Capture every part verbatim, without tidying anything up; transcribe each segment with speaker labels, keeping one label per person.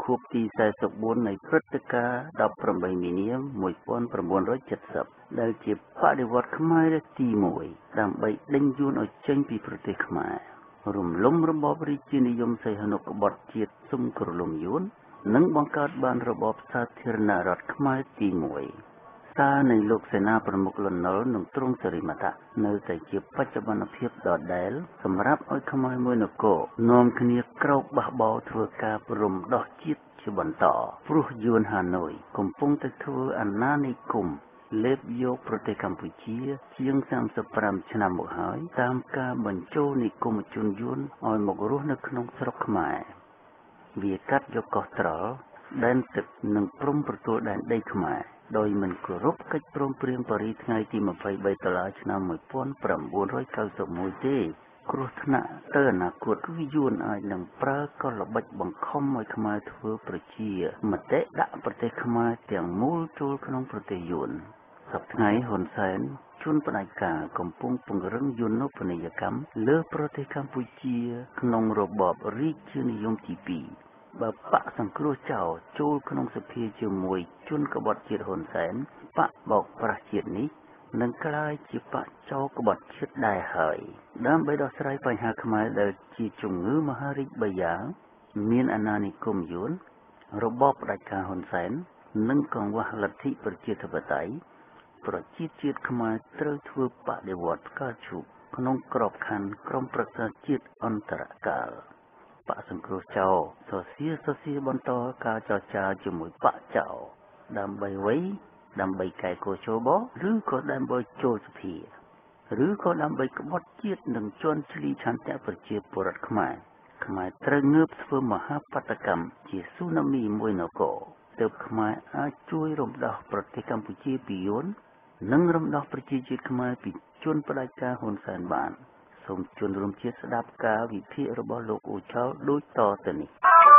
Speaker 1: ខួបទីสี่สิบสี่នៃព្រឹត្តិការណ៍ដប់ប្រាំបីមីនា១៩៧០ដែលជាបដិវត្តន៍ខ្មែរទីមួយដើម្បីដេញយួនឲ្យចេញពីប្រទេសខ្មែររំលំរបបរាជានិយមសីហនុក្បត់ជាតិស៊ុំក្រលំយួននិងបង្កើតបានរបបសាធារណរដ្ឋខ្មែរទីមួយសារនៃលោកសេនាប្រមុខលន់ នល់ និងទ្រង់សិរិមតៈនៅតែជាបច្ចុប្បន្នភាពដដែលសម្រាប់ឲ្យខ្មែរមួយនគរនាំគ្នាក្រោកបះបោរធ្វើការរំដោះជាតិជាបន្តព្រោះយួនហាណូយកំពុងតែធ្វើអាណានិគមលេបយកប្រទេសកម្ពុជាជាងសាមសិបប្រាំឆ្នាំមកហើយតាមការបញ្ចូលនិគមជនយួនឲ្យមករស់នៅក្នុងស្រុកខ្មែរវាកាត់យកកោះត្រល់ដែនទឹកនិងព្រំប្រទល់ដែនដីខ្មែរដោយមិនគោរពកិច្ចព្រមព្រៀងប៉ារីសថ្ងៃទីម្ភៃបីតុលាឆ្នាំ១៩៩១ទេគ្រោះថ្នាក់ទៅអនាគតគឺយួនអាចនឹងប្រើកលល្បិចបង្ខំឲ្យខ្មែរធ្វើប្រជាមតិដាក់ប្រទេសខ្មែរទាំងមូលចូលក្នុងប្រទេសយួនសប្តាហ៍ថ្ងៃហ៊ុនសែនជួនផ្ដាច់ការកំពុងពង្រឹងយន្តពាណិជ្ជកម្មលើប្រទេសកម្ពុជាក្នុងរបបរាជានិយមទីពីរបើបកសង្គ្រោះចោលចូលក្នុងសភាជាមួយជនក្បត់ជាតិហ៊ុនសែនបកបោកប្រាស់ជាតិនេះនឹងក្លាយជាបកចោលក្បត់ជាតិដែរហើយដើម្បីដោះស្រាយបញ្ហាខ្មែរដែលជាជំងឺមហារីកបីយ៉ាងមានអាណានិគមយួនរបបផ្ដាច់ការហ៊ុនសែននិងកង្វះលទ្ធិប្រជាធិបតេយ្យប្រជាជាតិខ្មែរត្រូវធ្វើបដិវត្តន៍ផ្កាឈូកក្នុងក្របខ័ណ្ឌក្រុមប្រឹក្សាជាតិអន្តរកាលបកសង្គ្រោះចោលសរសៀសរសៀបន្តការចរចាជាមួយបកចោលដើម្បីអ្វីដើម្បីកែកោជបឬក៏ដើម្បីចូលសភាឬក៏ដើម្បីក្បត់ជាតិនិងជន់ឈ្លីឆន្ទៈប្រជាពលរដ្ឋខ្មែរខ្មែរត្រូវងើបធ្វើមហាបដកម្មជាស៊ូណាមីមួយនគរទើបខ្មែរអាចជួយរំដោះប្រទេសកម្ពុជាពីយួននិងរំដោះប្រជាជាតិខ្មែរពីជនផ្ដាច់ការហ៊ុនសែនបានសូមជូនរួមជាតិស្ដាប់ការវិភាគរបស់លោកអូឆោដូចតទៅនេះ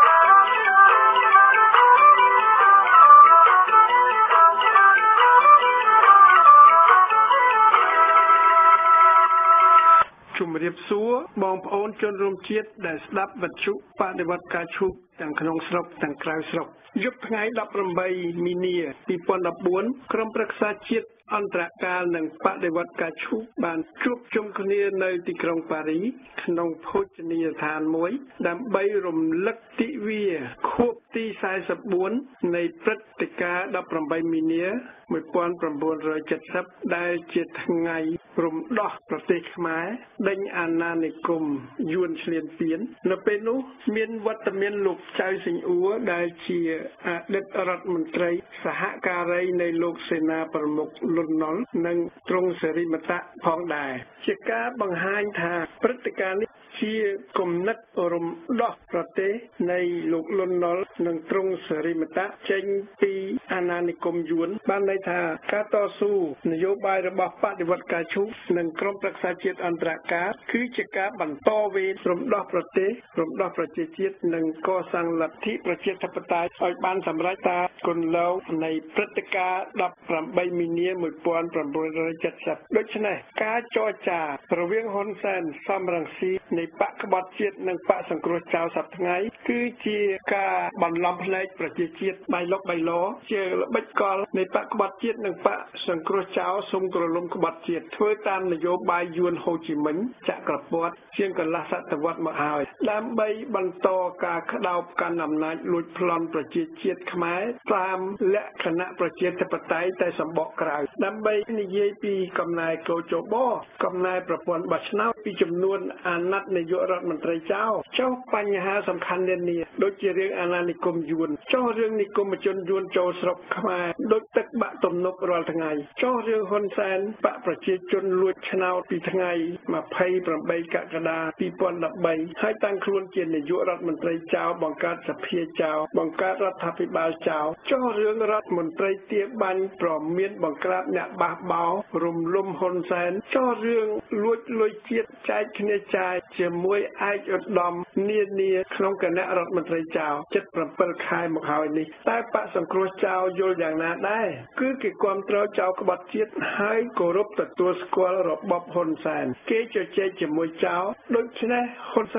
Speaker 2: ជំរាបសួរបងប្អូនជនរួមជាតិដែលស្ដាប់វិទ្យុបដិវត្តការឈូកទាំងក្នុងស្រុកទាំងក្រៅស្រុកយប់ថ្ងៃដប់ប្រាំបីមីនាពីរពាន់ដប់បួនក្រុមប្រឹក្សាជាតិអន្តរកាលនិងបដិវត្តការឈូកបានជួបជុំគ្នានៅទីក្រុងប៉ារីក្នុងភោជនីយដ្ឋានមួយដើម្បីរំលឹកទិវាខួបទីสี่สิบสี่នៃព្រឹត្តិការណ៍ដប់ប្រាំបីមីនា១៩៧០ដែលជាថ្ងៃរំដោះប្រទេសខ្មែរដេញអាណានិគមយួនឈ្លានពាននៅពេលនោះមានវត្តមានលោកចៅសិង្ហអ៊ូដែលជាអតីតរដ្ឋមន្ត្រីសហការីនៃលោកសេនាប្រមុខលន់ នល់ និងទ្រង់សិរិមតៈផងដែរជាការបង្ហាញថាព្រឹត្តិការណ៍នេះជាគំនិតរំដោះប្រទេសនៃលោកលន់ នល់ និងទ្រង់សិរិមតៈចេញពីអាណានិគមយួនបានន័យថាការតស៊ូនយោបាយរបស់បដិវត្តការឈូកនិងក្រុមប្រឹក្សាជាតិអន្តរកាលគឺជាការបន្តវេនរំដោះប្រទេសរំដោះប្រជាជាតិនិងកសាងលទ្ធិប្រជាធិបតេយ្យឲ្យបានសម្រេចតាមគន្លងនៃព្រឹត្តិការណ៍ដប់ប្រាំបីមីនា១៩៧០ដូច្នេះការចរចារវាងហ៊ុនសែនសំរងស៊ីនៃបកក្បត់ជាតិនិងបកសង្គ្រោះចោលសប្តាហ៍ថ្ងៃគឺជាការបន្លំភ្នែកប្រជាជាតិបៃលុកបៃលជាល្បិចកលនៃបកក្បត់ជាតិនិងបកសង្គ្រោះចោលសុំក្រលំក្បត់ជាតិធ្វើតាមនយោបាយយួនហូជីមិញចក្រពត្តិជាងកន្លះសតវត្សមកហើយដើម្បីបន្តការក្តោបកាន់អំណាចលួចប្លន់ប្រជាជាតិខ្មែរតាមលក្ខណៈប្រជាធិបតេយ្យតែសម្បកក្រៅដើម្បីនិយាយពីកំណែកោជបកំណែប្រព័ន្ធបោះឆ្នោតពីចំនួនអាណត្តិនាយករដ្ឋមន្ត្រីចៅចុះបញ្ហាសំខាន់នានាដូចជារឿងអាណានិគមយួនចុះរឿងនិគមជនយួនចូលស្រុកខ្មែរដូចទឹកបាក់ទំនប់រាល់ថ្ងៃចុះរឿងហ៊ុនសែនបកប្រជាជនលួចឆ្នោតពីថ្ងៃម្ភៃប្រាំបីកក្កដាពីរពាន់ដប់បីហើយតាំងខ្លួនជានាយករដ្ឋមន្ត្រីចៅបង្កើតសភាចៅបង្កើតរដ្ឋាភិបាលចៅចុះរឿងរដ្ឋមន្ត្រីទាបាញ់ប្រមានបង្ក្រាបអ្នកបះបោររំលំហ៊ុនសែនចុះរឿងលួចលុយជាតិចែកគ្នាចាយជាមួយឯកឧត្តមនានាក្នុងគណៈរដ្ឋមន្ត្រីចៅជិត7ខែមកហើយនេះតែបកសង្គ្រោះចៅយល់យ៉ាងណាដែរគឺគេគ្រប់គ្រងចៅក្បត់ជាតិហើយគោរពទទួលស្គាល់របបហ៊ុនសែនគេជជែកជាមួយចៅដូច្នេះហ៊ុនសែន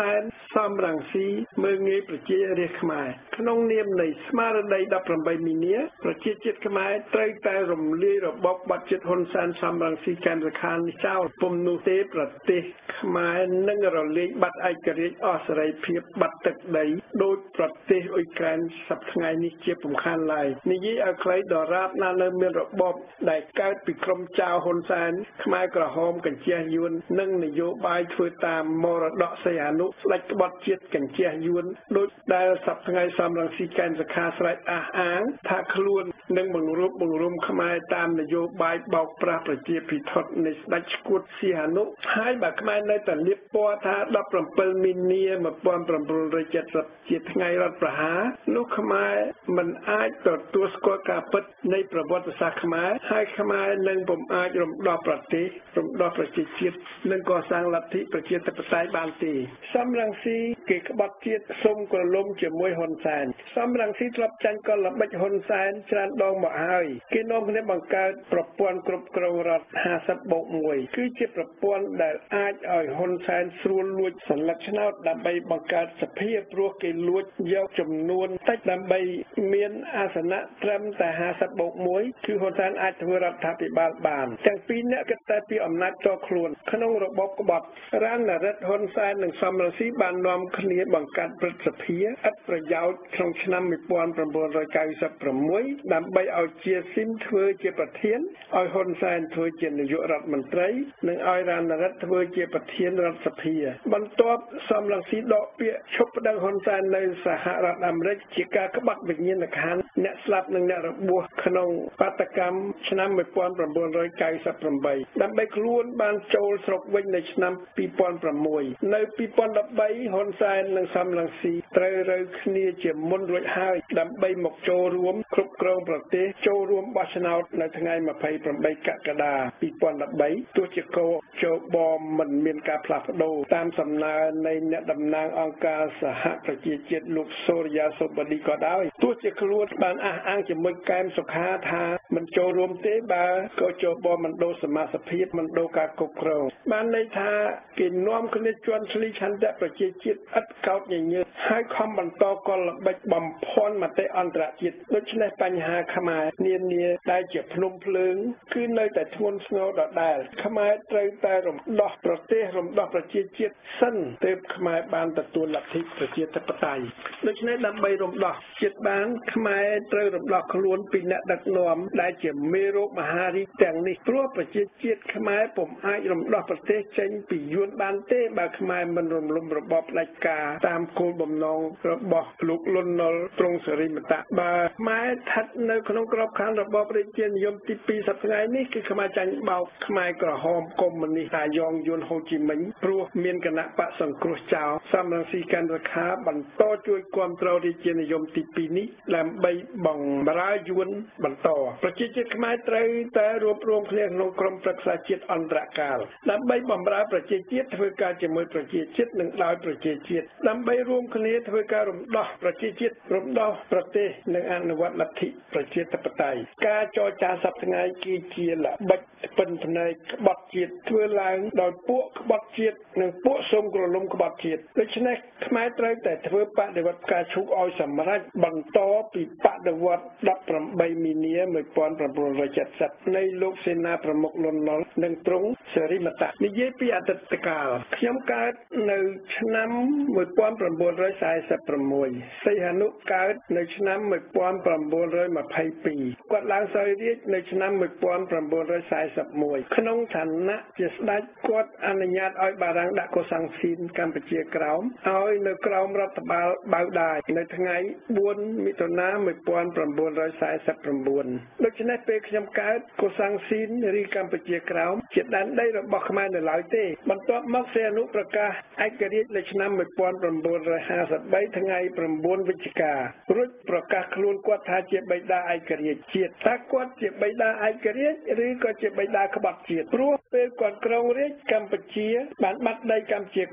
Speaker 2: សំរងស៊ីមើងងាយប្រជារាស្ត្រខ្មែរក្នុងនាមនៃស្មារតីដប់ប្រាំបីមីនាប្រជាជាតិខ្មែរត្រូវតែរំលាយរបបបាត់ជាតិហ៊ុនសែនសំរងស៊ីកាន់សខានេះចោលពុំនោះទេប្រទេសខ្មែរនឹងរលាយបាត់ឯករាជ្យអស់សេរីភាពបាត់ទឹកដីដោយប្រទេសអ៊ុយក្រែនសប្តាហ៍ថ្ងៃនេះជាពំខានឡើយនិយាយឲ្យខ្លីដរាបណានៅមានរបបដែលកើតពីក្រុមចៅហ៊ុនសែនខ្មែរក្រហមកញ្ជះយួននិងនយោបាយធ្វើតាមមរតកសីហនុស្ដេចក្បត់ជាតិកញ្ជះយួនដោយដែលសប្តាហ៍ថ្ងៃសំរងស៊ីកែនសខាស្រែកអះអាងថាខ្លួននឹងបង្រួបបង្រួមខ្មែរតាមនយោបាយបោកប្រាស់ប្រជាភិថុតនៃស្ដេចឈួតសីហនុហើយបើខ្មែរនៅតែលៀបពណ៌ថាដប់ប្រាំពីរមីនា một nghìn chín trăm bảy mươi ជាថ្ងៃរដ្ឋប្រហារនោះខ្មែរមិនអាចទទួលស្គាល់ការពិតនៃប្រវត្តិសាស្ត្រខ្មែរហើយខ្មែរនឹងពុំអាចរំដោះប្រទេសរំដោះប្រជាជាតិនិងកសាងលទ្ធិប្រជាធិបតេយ្យបានទេសំរងស៊ីគេក្បត់ជាតិសុំក្រឡុំជាមួយហ៊ុនសែនសំរងស៊ីធ្លាប់ចាញ់កលល្បិចហ៊ុនសែនច្រើនដងមកហើយគេនាំគ្នាបង្កើតប្រព័ន្ធគ្រប់គ្រងរដ្ឋ ห้าสิบ បូក មួយ គឺជាប្រព័ន្ធដែលអាចឲ្យហ៊ុនសែនស្រួលលួចសន្លឹកឆ្នោតដើម្បីបង្កើតសភាព្រោះគេលួចយកចំនួនតិចដើម្បីមានអាសនៈត្រឹមតែ ห้าสิบ បូក មួយ គឺហ៊ុនសែនអាចធ្វើរដ្ឋាភិបាលបានទាំងពីរអ្នកគិតតែពីអំណាចតខ្លួនក្នុងរបបក្បត់រានរិទ្ធហ៊ុនសែននិងសំរងស៊ីបាននាំគ្នាបង្កើតព្រឹទ្ធសភាឥតប្រយោជន៍ក្នុងឆ្នាំ một nghìn chín trăm chín mươi sáu ដើម្បីឲ្យជាស៊ីមធ្វើជាប្រធានឲ្យហ៊ុនសែនធ្វើជានាយករដ្ឋមន្ត្រីនិងឲ្យរានរិទ្ធធ្វើជាប្រធានរដ្ឋសភាបន្ទាប់សំរងស៊ីដកពាក្យឈប់ប្តឹងហ៊ុនសែននៅសហរដ្ឋអាមេរិកជាការក្បត់វិញ្ញាណក្ខន្ធអ្នកស្លាប់និងអ្នករបួសក្នុងបាតកម្មឆ្នាំ một nghìn chín trăm chín mươi tám ដើម្បីខ្លួនបានចូលស្រុកវិញនៅឆ្នាំ ពីរពាន់ប្រាំមួយ នៅ ពីរពាន់ដប់បី ហ៊ុនសែននិងសំរងស៊ីត្រូវរើគ្នាជាមុនរួចហើយដើម្បីមកចូលរួមគ្រប់គ្រងប្រទេសចូលរួមបោះឆ្នោតនៅថ្ងៃ ยี่สิบแปด កក្កដា ពីរពាន់ដប់បី ទោះជាកោជបមិនមានការផ្លាស់ប្ដូរតាមសំណើនៃអ្នកតំណាងអង្គការសហប្រជាជាតិលោកសូរិយាសុបឌីក៏ដោយទោះជាខ្លួនបានអះអាងជាមួយកែមសុខាថាមិនចូលរួមទេបើក៏ជបមិនដូរសមាជិកភាពមិនដូរការគ្រប់គ្រងបានន័យថាគេនាំគ្នាជន់ឈ្លីឆន្ទៈប្រជាជាតិឥតកោតញញើសហើយខំបន្តកលល្បិចបំភាន់មតិអន្តរជាតិដូច្នេះបញ្ហាខ្មែរនានាដែលជាភ្នំភ្លើងគឺនៅតែធ្ងន់ធ្ងរដដែលខ្មែរត្រូវតែរំដោះប្រទេសរំដោះប្រជាជាតិសិនទើបខ្មែរបានទទួលលទ្ធិប្រជាធិបតេយ្យដូច្នេះដើម្បីរំដោះជាតិបានខ្មែរត្រូវរំដោះខ្លួនពីអ្នកដឹកនាំដែលជាមេរោគមហារីកទាំងនេះព្រោះប្រជាជាតិខ្មែរពុំអាចរំដោះប្រទេសចេញពីយួនបានទេបើខ្មែរមិនរំលំរបបផ្ដាច់ការតាមគោលបំណងរបស់លោកលន់នល់ទ្រង់សេរីមតៈបើខ្មែរស្ថិតនៅក្នុងក្របខ័ណ្ឌរបបរាជានិយមទីពីរសប្តាហ៍នេះគឺខ្មែរចាញ់បោកខ្មែរក្រហមកុម្មុយនីសតាយ៉ងយួនហូជីមិញព្រោះមានគណៈបកសង្គ្រោះចោលសំរងស៊ីកាន់សខាបន្តជួយគ្រប់គ្រងរាជានិយមទីពីរនេះដើម្បីបង្រើយួនបន្តប្រជាជាតិខ្មែរត្រូវតែរួបរวมគ្នាក្នុងក្រុមប្រឹក្សាជាតិអន្តរកាលដើម្បីបំរើប្រជាជាតិធ្វើការជាមួយប្រជាជាតិនិងដោយប្រជាជាតិដើម្បីរួមគ្នាធ្វើការរំដោះប្រជាជាតិរំដោះប្រទេសនិងអនុវត្តលទ្ធិប្រជាធិបតេយ្យការចរចាសប្តាហ៍ថ្ងៃគឺជាល្បិចពិនភ្នែកក្បត់ជាតិធ្វើឡើងដោយពួកក្បត់ជាតិនិងពួកសូមក្រឡុំក្បត់ជាតិដូច្នេះខ្មែរត្រូវតែធ្វើបដិវត្តផ្កាឈូកឲ្យសម្រេចបន្តពីបដិវត្តដប់ប្រាំបីមីនា một nghìn chín trăm bảy mươi នៃលោកសេនាប្រមុខលន់នល់និងទ្រង់សេរីមតៈនិយាយពីអតីតកាលខ្ញុំកើតនៅឆ្នាំ một nghìn chín trăm bốn mươi sáu សីហនុកើតនៅឆ្នាំ một nghìn chín trăm hai mươi hai គាត់ឡើងសោយរាជនៅឆ្នាំ một nghìn chín trăm bốn mươi một ក្នុងឋានៈជាស្ដេចគាត់អនុញ្ញាតឲ្យបារាំងដាក់កូសាំងស៊ីនកម្ពុជាក្រោមឲ្យនៅក្រោមរដ្ឋបាលបៅដាយនៅថ្ងៃ bốn មិថុនា một nghìn chín trăm bốn mươi chín ដូច្នេះពេលខ្ញុំកើតកូសាំងស៊ីនឬកម្ពុជាក្រោមជាដែនដីរបស់ខ្មែរនៅឡើយទេបន្ទាប់មកសីហនុប្រកាសឯករាជ្យនៅឆ្នាំ một nghìn chín trăm năm mươi ba ថ្ងៃ chín វិច្ឆិការួចប្រកាសខ្លួនគាត់ថាជាបិតាឯករាជ្យជាតិតើគាត់ជាបិតាឯករាជ្យឬក៏ជាបិតាក្បត់ជាតិព្រោះពេលគាត់គ្រងរាជ្យកម្ពុជាបានបាត់ដីកម្ពុជាក្រោម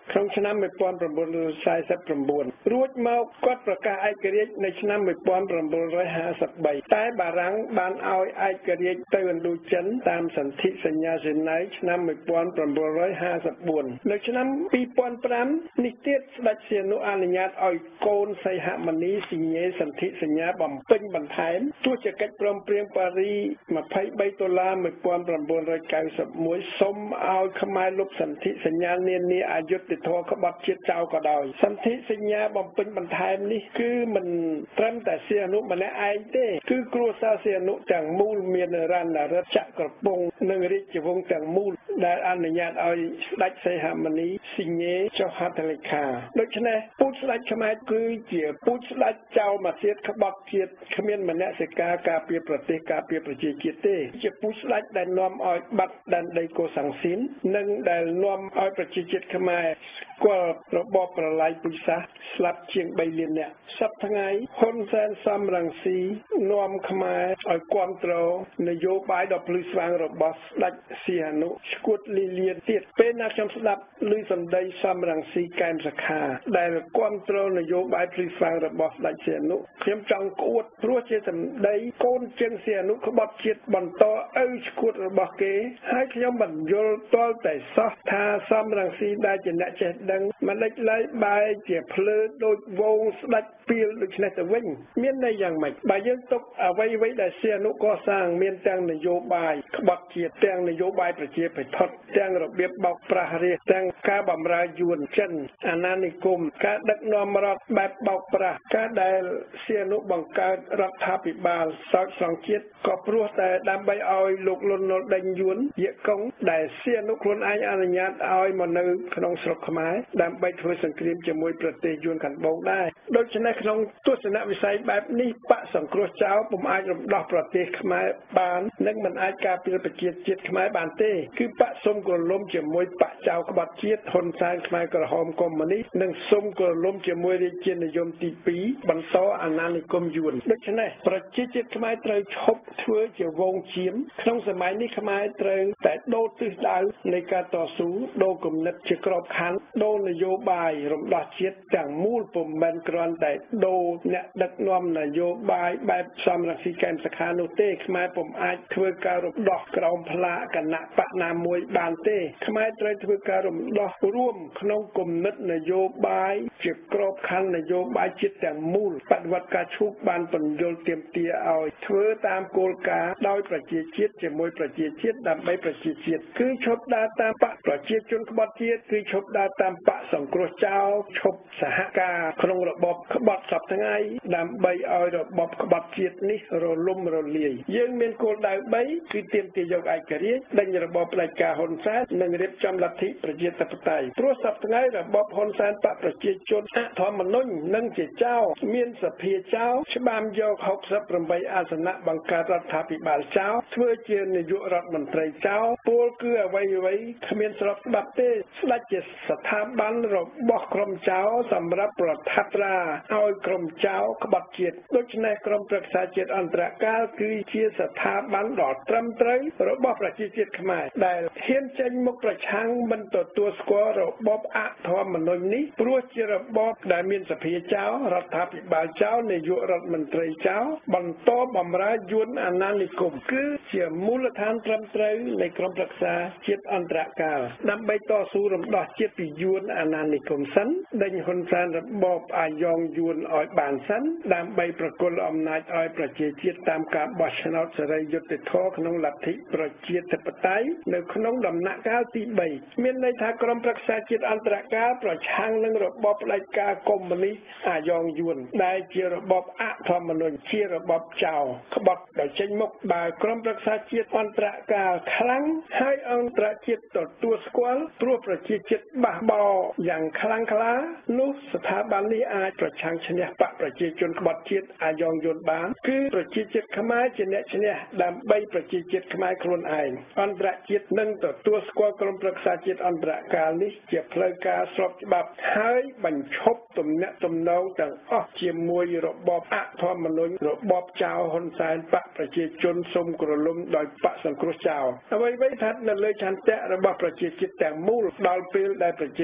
Speaker 2: ក្នុងឆ្នាំmột nghìn chín trăm bốn mươi chínរួចមកគាត់ប្រកាសឯករាជ្យនៅឆ្នាំmột nghìn chín trăm năm mươi baតែបារាំងបានឲ្យឯករាជ្យទៅឥណ្ឌូចិនតាមសន្ធិសញ្ញាហ្សឺណែវឆ្នាំmột nghìn chín trăm năm mươi tưនៅឆ្នាំពីរពាន់ប្រាំនេះទៀតស្ដេចសៀនុអនុញ្ញាតឲ្យកូនសីហមុនីសញ្ញេសន្ធិសញ្ញាបំពេញបន្ថែមទោះជាកិច្ចព្រមព្រៀងប៉ារី23ដុល្លារmột nghìn chín trăm chín mươi mốtសុំឲ្យខ្មែរលុបសន្ធិសញ្ញានានាអយុត្តិធម៌ក្បត់ជាតិចោលក៏ដោយសន្ធិសញ្ញាបំពេញបន្ថែមនេះគឺមិនត្រឹមតែសៀនុម្នាក់ឯងទេគឺគ្រួសារសៀនុទាំងមូលមានរណរិទ្ធចក្រពង្សនិងរាជវង្សទាំងមូលដែលអនុញ្ញាតឲ្យស្ដេចសីហមុនីសញ្ញេចុះហត្ថលេខាដូច្នេះពូជស្ដេចខ្មែរគឺជាពូជស្ដេចចោលមកទៀតក្បត់ជាតិគ្មានមនសិការការពារប្រទេសការពារប្រជាជាតិទេជាពូជស្ដេចដែលនាំឲ្យបាត់ដែនដីកូសាំងស៊ីននិងដែលនាំឲ្យប្រជាជាតិខ្មែរស្គាល់របបប្រល័យពូជសាសន៍ស្លាប់ជាងបីលាននាក់សប្តាហ៍ថ្ងៃហ៊ុនសែនសំរងស៊ីនាំខ្មែរឲ្យគ្រប់គ្រងនយោបាយដ៏ភ្លឺស្វាងរបស់ស្ដេចសីហនុស្គួតលីលាទៀតពេលណាខ្ញុំស្ដាប់ឮសម្ដីសំរងស៊ីកែមសខាដែលគ្រប់គ្រងនយោបាយភ្លឺស្វាងរបស់ស្ដេចសីហនុខ្ញុំចង់ក្អួតព្រោះជាសម្ដីកូនជើងសីហនុក្បត់ជាតិបន្តឪស្គួតរបស់គេហើយខ្ញុំមិនយល់ទាល់តែសោះថាសំរងស៊ីដែលជាអ្នកចេះដឹងមិនដេចឡើយបែរជាភ្លើដូចវងស្ដេចពីលដូច្នេះទៅវិញមានន័យយ៉ាងម៉េចបើយើងទុកអ្វីៗដែលសីហនុកសាងមានទាំងនយោបាយក្បត់ជាតិទាំងនយោបាយប្រជាពិធទាំងរបៀបបោកប្រាស់រាជទាំងការបម្រើយួនចិនអាណានិគមការដឹកនាំរដ្ឋបែបបោកប្រាស់ការដែលសីហនុបង្កើតរដ្ឋាភិបាលសោកស្រង់ជាតិក៏ព្រោះតែដើម្បីឲ្យលោកលន់នល់ដេញយួនយាកុងដែលសៀនុខ្លួនឯងអនុញ្ញាតឲ្យមកនៅក្នុងស្រុកខ្មែរដើម្បីធ្វើសង្គ្រាមជាមួយប្រទេសយួនខាងត្បូងដែរដូច្នេះក្នុងទស្សនវិស័យបែបនេះបកសង្គ្រោះចោលពុំអាចរំដោះប្រទេសខ្មែរបាននិងមិនអាចការពារប្រជាជាតិខ្មែរបានទេគឺបកសុំក្រឡុំជាមួយបកចៅក្បត់ជាតិហ៊ុនសែនខ្មែរក្រហមកុម្មុយនីសនិងសុំក្រឡុំជាមួយរាជានិយមទីពីរបន្តអាណានិគមយួនដូច្នេះប្រជាជាតិខ្មែរត្រូវឈប់ធ្វើជាវងឈាមក្នុងសម័យនេះខ្មែរត្រូវតែដូរទិសដៅនៃការតស៊ូដូរគំនិតជាក្របខ័ណ្ឌដូរនយោបាយរំដោះជាតិទាំងមូលពុំមែនគ្រាន់តែដូរអ្នកដឹកនាំនយោបាយបែបសំរងស៊ីកែមសខានោះទេខ្មែរពុំអាចធ្វើការរំដោះក្រោមផ្លាកគណៈបកណាមួយបានទេខ្មែរត្រូវធ្វើការរំដោះរួមក្នុងគំនិតនយោបាយជាក្របខ័ណ្ឌនយោបាយជាតិទាំងមូលបដិវត្តការឈូកបានបញ្យលទាមទារឲ្យធ្វើតាមគោលការណ៍ដោយប្រជាជាតិជាមួយប្រជាជាតិដើម្បីប្រជាជាតិគឺឈប់ដើរតាមបកប្រជាជនក្បត់ជាតិគឺឈប់ដើរតាមបកសង្គ្រោះចោលឈប់សហការក្នុងរបបក្បត់សពថ្ងៃដើម្បីឲ្យរបបក្បត់ជាតិនេះរលំរលាយយើងមានគោលដៅបីគឺទាមទារយកឯករាជ្យដេញរបបផ្ដាច់ការហ៊ុនសែននិងរៀបចំលទ្ធិប្រជាធិបតេយ្យព្រោះសពថ្ងៃរបបហ៊ុនសែនបកប្រជាជនអធម្មនុញ្ញនិងជាចោលមានសភាចោលច្បាមយកហុកសិបប្រាំបីអាសនៈបង្កើតរដ្ឋាភិបាលចោលធ្វើជានាយករដ្ឋមន្ត្រីចោលពលគឺអ្វីអ្វីគ្មានស្របច្បាប់ទេស្ដេចជាស្ថាប័នរបស់ក្រុមចោលសម្រាប់ប្រថាប់ត្រាឲ្យក្រុមចោលក្បត់ជាតិដូច្នេះក្រុមប្រឹក្សាជាតិអន្តរកាលគឺជាស្ថាប័នដ៏ត្រឹមត្រូវរបស់ប្រជាជាតិខ្មែរដែលហ៊ានចេញមុខប្រឆាំងមិនទទួលស្គាល់របបអធម្មនុញ្ញនេះព្រោះជារបបដែលមានសភាចោលរដ្ឋាភិបាលចោលនាយករដ្ឋមន្ត្រីចោលបន្តបម្រើយួនអាណានិគមគឺជាមូលដ្ឋានត្រឹមត្រូវនៃក្រុមប្រឹក្សាជាតិអន្តរកាលដើម្បីតស៊ូរំដោះជាតិពីយួនអាណានិគមសិនដេញហ៊ុនសែនរបបអាយ៉ងយួនឲ្យបានសិនដើម្បីប្រគល់អំណាចឲ្យប្រជាជាតិតាមការបោះឆ្នោតសេរីយុត្តិធម៌ក្នុងលទ្ធិប្រជាធិបតេយ្យនៅក្នុងដំណាក់កាលទីបីមានន័យថាក្រុមប្រឹក្សាជាតិអន្តរកាលប្រឆាំងនឹងរបបផ្ដាច់ការកុម្មុយនីសអាយ៉ងយួនដែលជារបបអធម្មនុញ្ញជារបបចោលក្បត់ដោយចេញមុខបើក្រុមប្រឹក្សាជាតិអន្តរកាលខ្លាំងហើយអន្តរជាតិទទួលស្គាល់ព្រោះប្រជាជាតិបះបោរយ៉ាងខ្លាំងក្លានោះស្ថាប័ននេះអាចប្រឆាំងឈ្នះបកប្រជាជនក្បត់ជាតិអាយ៉ងយួនបានគឺប្រជាជាតិខ្មែរជាអ្នកឈ្នះដើម្បីប្រជាជាតិខ្មែរខ្លួនឯងអន្តរជាតិនឹងទទួលស្គាល់ក្រុមប្រឹក្សាជាតិអន្តរកាលនេះជាផ្លូវការស្របច្បាប់ហើយបញ្ឈប់ទំនាក់ទំនងទាំងអស់ជាមួយរបបអធម្មនុញ្ញរបបចៅហ៊ុនសែនបកប្រជាជនសុំក្រឡុំដោយបកសង្គ្រោះចោលអ្វីៗស្ថិតនៅលើឆន្ទៈរបស់ប្រជាជាតិទាំងមូលដល់ពេលដែលប្រជាជាតិខ្មែរ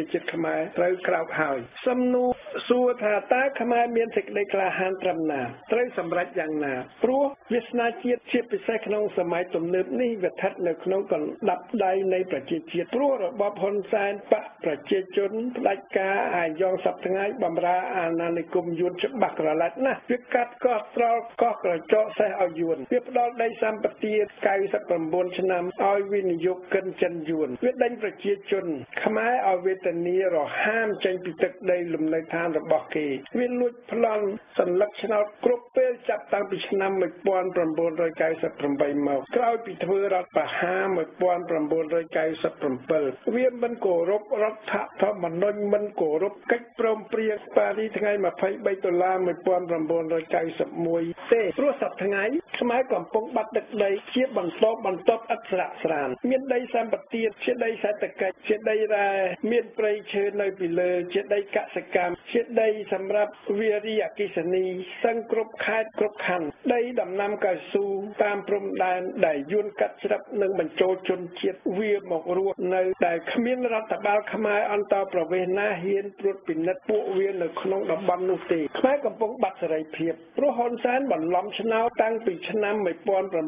Speaker 2: ខ្មែរត្រូវក្រោកហើយសំណួរសួរថាតើខ្មែរមានសេចក្តីក្លាហានត្រឹមណាត្រូវសម្រេចយ៉ាងណាព្រោះវាសនាជាតិជាពិសេសក្នុងសម័យទំនើបនេះវាស្ថិតនៅក្នុងកណ្ដាប់ដៃនៃប្រជាជាតិព្រោះរបបហ៊ុនសែនបកប្រជាជនផ្ដាច់ការអាយ៉ងសប្តាហ៍ថ្ងៃបំរើអាណានិគមយួនច្បាស់ក្រឡាច់ណាស់វាកាត់កោះត្រល់កោះក្រចកសេះឲ្យយួនវាផ្ដល់ដីសម្បត្តិកៅសិប៩ឆ្នាំឲ្យវិនិយោគិនចិនយួនវាដេញប្រជាជនខ្មែរឲ្យវេទនារហាមចេញពីទឹកដីលំនៅឋានរបស់គេវាលួចប្លន់សន្លឹកឆ្នោតគ្រប់ពេលចាប់តាំងពីឆ្នាំ១៩៩៨មកក្រោយពីធ្វើរដ្ឋប្រហារ១៩៩៧វាមិនគោរពរដ្ឋធម្មនុញ្ញមិនគោរពកិច្ចព្រមព្រៀងប៉ារីសថ្ងៃ២៣ដុល្លារ១៩៩១ទេព្រោះសប្តាហ៍ថ្ងៃខ្មែរកំពុងបាត់ទឹកដីជាបន្តបន្ទាប់ឥតស្រាកស្រានមានដីសម្បត្តិជាដីសេដ្ឋកិច្ចជាដីរ៉ែមានព្រៃឈើនៅពីលើជាដីកសិកម្មជាដីសម្រាប់វារីអគ្គិសនីសឹងគ្រប់ខេត្តគ្រប់ខណ្ឌដីដំណាំកៅស៊ូតាមព្រំដែនដែលយួនកាត់ស្រុកនិងបញ្ចូលជនជាតិវាមករស់នៅដែលគ្មានរដ្ឋបាលខ្មែរអន្តរប្រវេសន៍ណាហ៊ានត្រួតពិនិត្យពួកវានៅក្នុងតំបន់នោះទេខ្មែរកំពុងបាត់សេរីភាពព្រោះហ៊ុនសែនបន្លំឆ្នោតតាំងពីឆ្នាំ១៩៩៨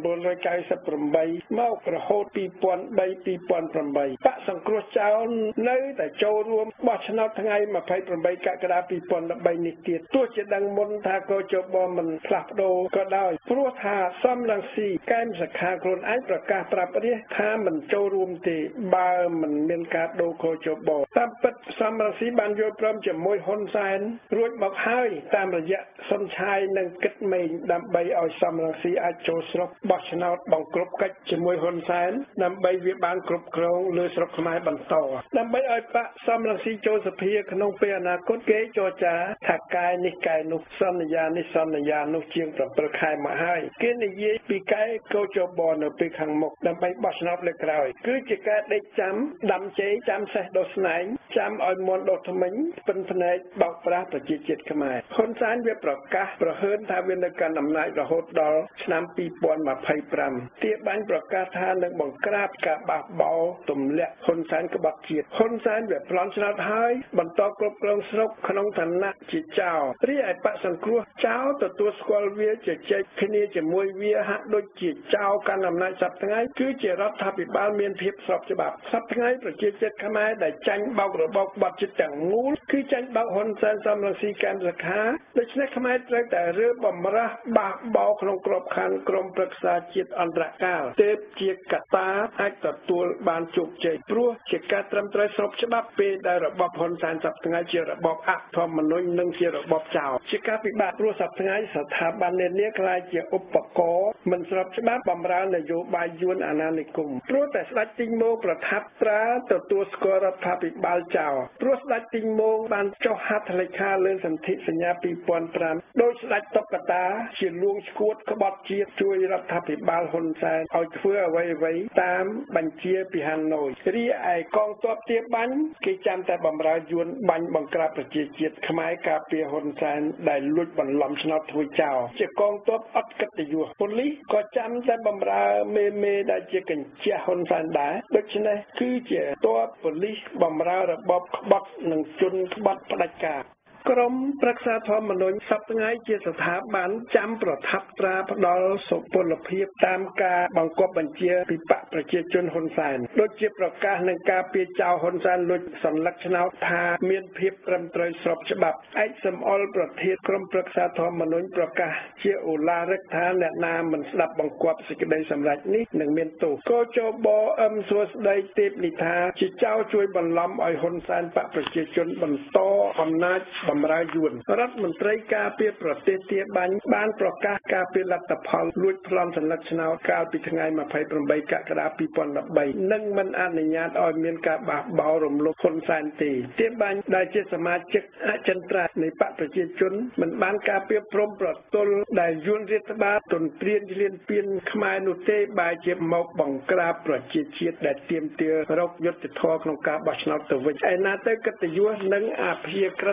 Speaker 2: មករហូតពី២០០៣ ២០០៨បកសង្គ្រោះចោលនៅតែចូលរួមបោះឆ្នោតថ្ងៃ២៨កក្កដា២០១៣នេះទៀតទោះជាដឹងមុនថាកោជបមិនផ្លាស់ប្ដូរក៏ដោយព្រោះថាសំរងស៊ីកែមសខាខ្លួនឯងប្រកាសប្រាប់រាជថាមិនចូលរួមទេបើមិនមានការដូរកោជបតាមពិតសំរងស៊ីបានយល់ព្រមជាមួយហ៊ុនសែនរួចមកហើយតាមរយៈសុនឆាយនិងគិតមេងដើម្បីឲ្យសំរងស៊ីអាចចូលស្រុកបោះឆ្នោតបង្ក្រប់កិច្ចជាមួយហ៊ុនសែនដើម្បីវាបានគ្រប់គ្រងលើស្រុកខ្មែរបន្តដើម្បីឲ្យបកសំរងស៊ីចូលសភាក្នុងពេលអនាគតគេចរចាថាកែនេះកែនោះសន្យានេះសន្យានោះជាង7ខែមកហើយគេនិយាយពីកែកោជបនៅពេលខាងមុខដើម្បីបោះឆ្នោតលើកក្រោយគឺជាការដេកចាំដាំជ័យចាំសេះដោះស្នែងចាំឲ្យមន់ដោះថ្មិញពិនភ្នែកបោកប្រាស់ប្រជាជាតិខ្មែរហ៊ុនសែនវាប្រកាសប្រហើនថាវានៅកាន់អំណាចរហូតដល់ឆ្នាំ២០២៥ទាបាញ់ប្រកាសថានឹងបង្ក្រាបការបះបោរទម្លាក់ហ៊ុនសែនក្បត់ជាតិហ៊ុនសែនវាប្លន់ឆ្នោតហើយបន្តគ្រប់គ្រងស្រុកក្នុងឋានៈជាចៅរីឯបកសង្គ្រោះចៅទទួលស្គាល់វាជជែកគ្នាជាមួយវាហាក់ដូចជាចៅកាន់អំណាចសប្តាហ៍ថ្ងៃគឺជារដ្ឋាភិបាលមានភាពស្របច្បាប់សប្តាហ៍ថ្ងៃប្រជាជាតិខ្មែរដែលចាញ់បោករបបក្បត់ជាតិទាំងមូលគឺចាញ់បោកហ៊ុនសែនសំរងស៊ីកែមសខាដូច្នេះខ្មែរត្រូវតែរើបំរាស់បះបោក្នុងក្របខ័ណ្ឌក្រមប្រឹក្សាជាតិអន្តរកាលទើបជាកត្តាអាចទទួលបានជោគជ័យព្រោះជាការត្រឹមត្រូវស្របច្បាប់ពេលដែលរបបហ៊ុនសែនសប្តាហ៍ថ្ងៃជារបបអធម្មនុញ្ញនិងជារបបចៅជាការពិបាកព្រោះសប្តាហ៍ថ្ងៃស្ថាប័ននានាក្លាយជាឧបករណ៍មិនស្របច្បាប់បម្រើនយោបាយយួនអាណានិគមព្រោះតែស្ដេចទីងម៉ូប្រថាប់ត្រាទទួលស្គាល់រដ្ឋាភិបាលចៅព្រោះស្ដេចទីងម៉ូបានចុះហត្ថលេខាលើសន្ធិសញ្ញាពីរពាន់ប្រាំដោយស្ដេចតុក្កតាជាលួងឈួតក្បត់ជាតិជួយរដ្ឋាភិបាលហ៊ុនសែនឲ្យធ្វើអ្វីអ្វីតាមបញ្ជាពីហាណូយរីឯកងទ័ពទាបាញ់គេចាំតែបម្រើយួនបាញ់បង្ក្រាបប្រជាជាតិខ្មែរការពារហ៊ុនសែនដែលលួចបន្លំឆ្នោតធ្វើចោលជាកងទ័ពអត់កិត្តិយសប៉ូលីសក៏ចាំតែបម្រើមេមេដែលជាកញ្ជះហ៊ុនសែនដែរដូច្នេះគឺជាទ័ពប៉ូលីសបម្រើរបបក្បត់និងជនក្បត់ផ្ដាច់ការក្រមប្រឹក្សាធម្មនុញ្ញសប្តាហ៍ថ្ងៃជាស្ថាប័នចាំប្រថាប់ត្រាផ្ដល់សុពលភាពតាមការបង្គាប់បញ្ជាពីបកប្រជាជនហ៊ុនសែនដូចជាប្រកាសនឹងការពារចៅហ៊ុនសែនលួចសន្លឹកឆ្នោតថាមានភាពត្រឹមត្រូវស្របច្បាប់ឯកសំអល់ប្រធានក្រមប្រឹក្សាធម្មនុញ្ញប្រកាសជាអូឡារិកថាអ្នកណាមិនស្ដាប់បង្គាប់សេចក្តីសម្រេចនេះនឹងមានទោសកោជបអឹមសួស្ដីទេពនិថាជាចៅជួយបន្លំឲ្យហ៊ុនសែនបកប្រជាជនបន្តអំណាចបម្រើយួនរដ្ឋមន្ត្រីការពារប្រទេសទាបាញ់បានប្រកាសការពារលទ្ធផលលួចប្លន់សន្លឹកឆ្នោតកាលពីថ្ងៃ២៨កក្កដា២០១៣និងមិនអនុញ្ញាតឲ្យមានការបះបោររំលោភហ៊ុនសែនទេទាបាញ់ដែលជាសមាជិកអចិន្ត្រៃយ៍នៃបកប្រជាជនមិនបានការពារព្រំប្រទល់ដែលយួនរាតត្បាតទន្ទ្រានឈ្លានពានខ្មែរនោះទេបែរជាមកបង្ក្រាបប្រជាជាតិដែលទាមទាររកយុត្តិធម៌ក្នុងការបោះឆ្នោតទៅវិញឯណាទៅកិត្តិយសនិងអភិក្រិតនៃកង